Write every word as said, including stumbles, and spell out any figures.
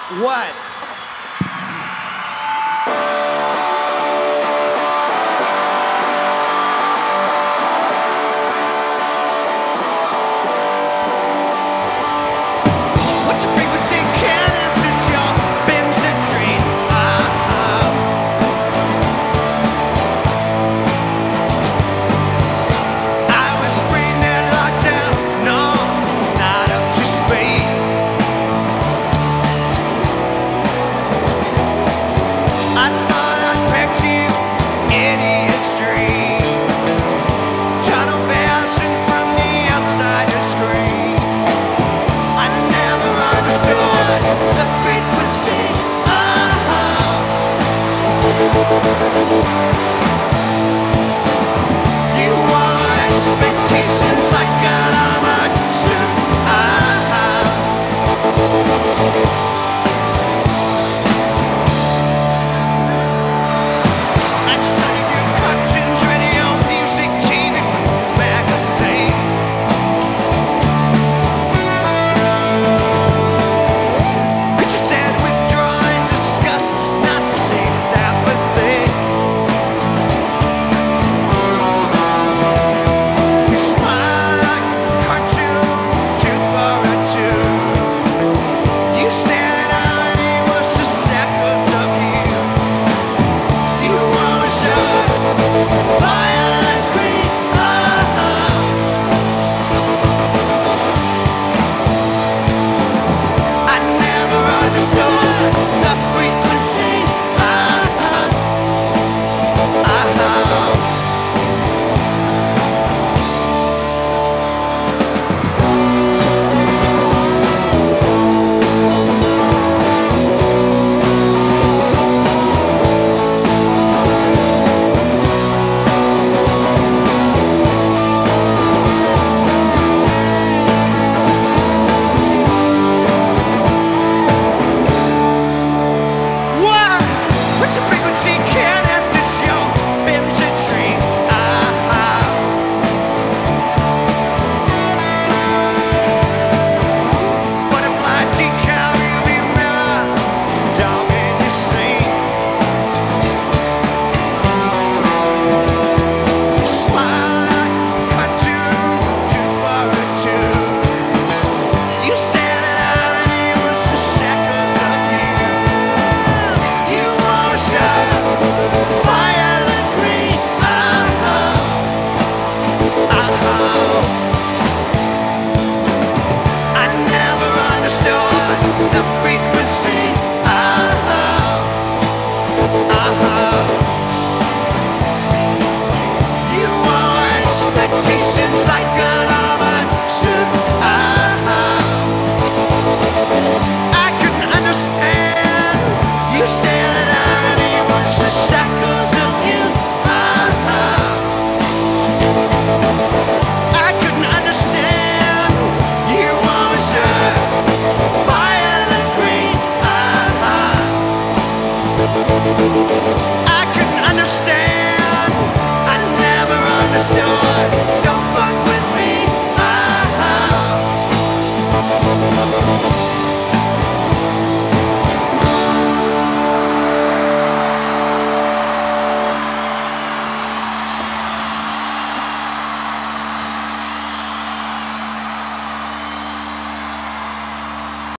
What? What's your frequency, Kenneth? This your binge and dream. Uh-huh. I was brain dead, locked down. No, not up to speed. I thought I'd pegged you, idiot's dream. Tunnel vision from the outside the screen. I never understood the frequency. Uh-huh. You want expectations like an armored suit. Uh-huh. I studied your cartoons, radio, music, T V, this magazine. But you said withdrawing disgust is not the same as apathy. You smile like a cartoon, tooth for a tooth. You said that irony was just echoes of you. You always showed violent green. Uh-huh. I never understood the frequency. Uh-huh. Uh-huh. Why? What's your frequency, Kenneth? This your binge and dream. Uh-huh. Butterfly decal, rearview mirror, dog in your seat. You smile like a cartoon, tooth for a tooth. You said that irony was just echoes of you. You always showed violent green. Uh-huh. Uh-huh. I never understood the frequency.